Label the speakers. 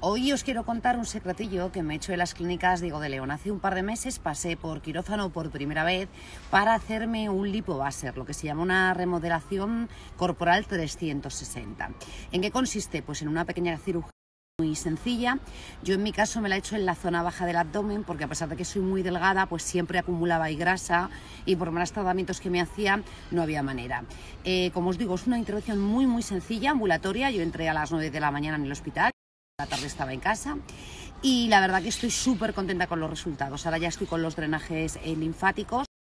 Speaker 1: Hoy os quiero contar un secretillo que me he hecho en las clínicas Diego de León. Hace un par de meses pasé por quirófano por primera vez para hacerme un lipobaser, lo que se llama una remodelación corporal 360. ¿En qué consiste? Pues en una pequeña cirugía muy sencilla. Yo en mi caso me la he hecho en la zona baja del abdomen porque a pesar de que soy muy delgada, pues siempre acumulaba ahí grasa y por más tratamientos que me hacía no había manera. Como os digo, es una intervención muy sencilla, ambulatoria. Yo entré a las 9 de la mañana en el hospital, a la tarde estaba en casa y la verdad que estoy súper contenta con los resultados. Ahora ya estoy con los drenajes linfáticos.